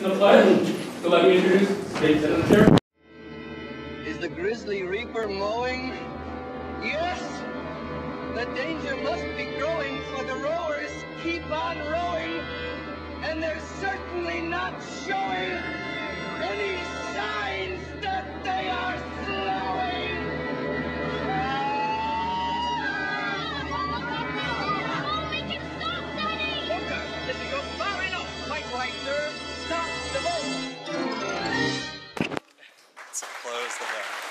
in the pledge. So let me introduce State Senator. Is the Grizzly Reaper mowing? Yes! The danger must be growing, for the rowers keep on rowing, and they're certainly not showing any signs that they are slowing! Make it stop, Daddy! Hooker, if you go far enough, quite right, sir. Stop the boat! Let's close the boat.